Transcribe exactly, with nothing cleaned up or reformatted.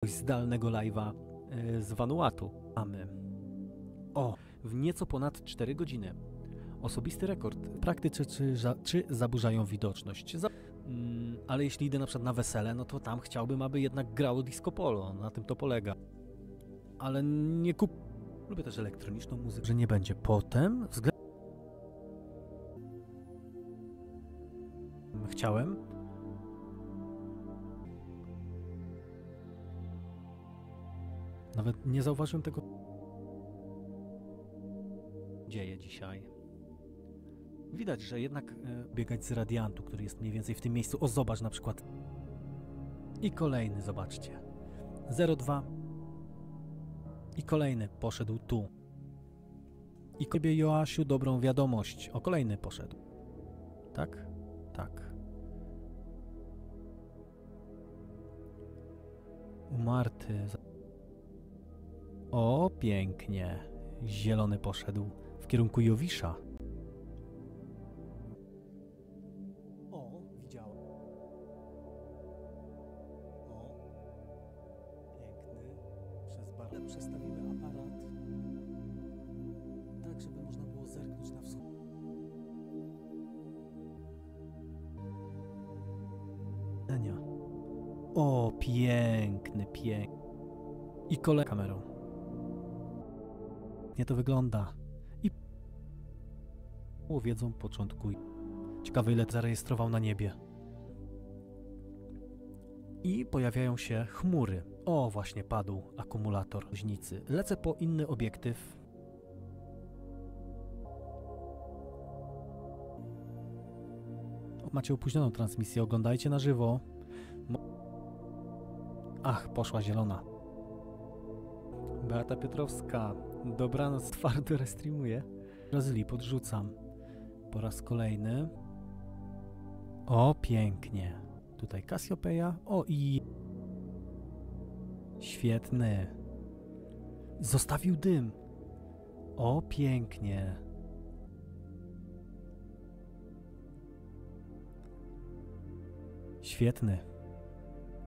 jakiegoś zdalnego live'a yy, z Vanuatu. Mamy. O, w nieco ponad cztery godziny. Osobisty rekord w praktyce, czy, czy zaburzają widoczność. Za, mm, ale jeśli idę na przykład na wesele, no to tam chciałbym, aby jednak grało disco polo. Na tym to polega. Ale nie kup... Lubię też elektroniczną muzykę, że nie będzie. Potem względem... Chciałem. Nawet nie zauważyłem tego. Dzieje dzisiaj. Widać, że jednak e, biegać z radiantu, który jest mniej więcej w tym miejscu. O, zobacz na przykład. I kolejny, zobaczcie. zero dwa. I kolejny poszedł tu. I Tobie, Joasiu, dobrą wiadomość. O, kolejny poszedł. Tak? Tak. U Marty. O, pięknie. Zielony poszedł w kierunku Jowisza. O, widziałem. O, piękny. Przez barę przestawimy aparat, tak żeby można było zerknąć na wschód. O, piękny, piękny. I kolej kamerą. Nie to wygląda. I wiedzą początku. Ciekawe, ile zarejestrował na niebie. I pojawiają się chmury. O, właśnie padł akumulator różnicy. Lecę po inny obiektyw. Macie opóźnioną transmisję, oglądajcie na żywo. Ach, poszła zielona. Beata Piotrowska. Dobranoc, twardo restreamuje. Brazylii podrzucam. Po raz kolejny. O, pięknie. Tutaj Cassiopeia. O, i... Świetny. Zostawił dym. O, pięknie. Świetny.